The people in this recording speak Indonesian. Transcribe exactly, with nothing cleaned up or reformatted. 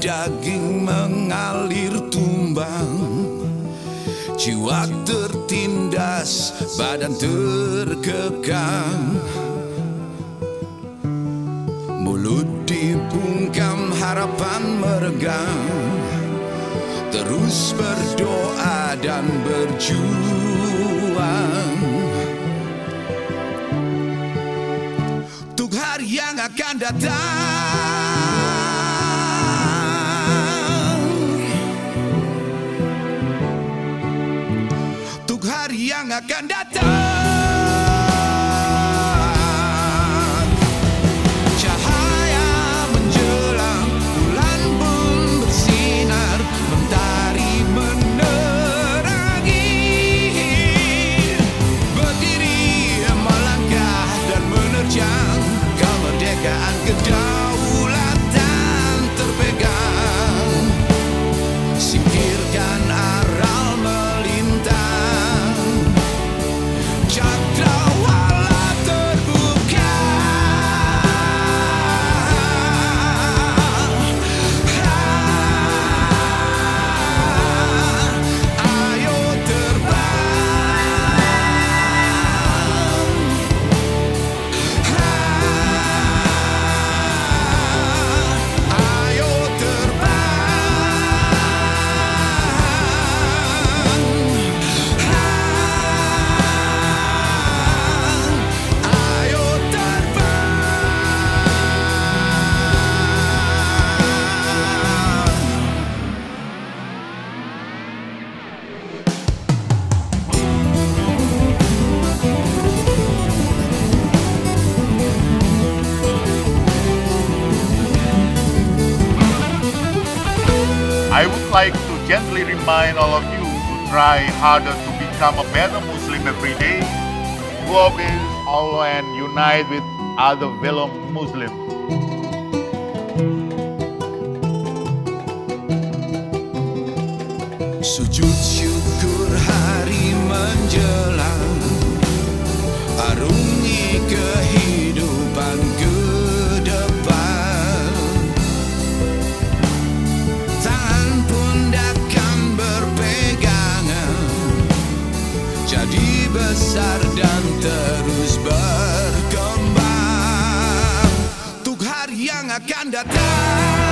daging mengalir tumbang, jiwa tertindas, badan terkekang, mulut dibungkam, harapan meregang, terus berdoa dan berjuang untuk hari yang akan datang, untuk hari yang akan datang. Kedaulatan terpegang, singkirkan aral melintang, cakrawala terbuka. Ayo terbang, I would like to gently remind all of you to try harder to become a better Muslim every day. Grow up in Allah and unite with other fellow Muslims. Sujud syukur hari menjelang, arungi kehidupan ke depan. Tangan pundakan berpegangan, jadi besar dan terus berkembang untuk hari yang akan datang.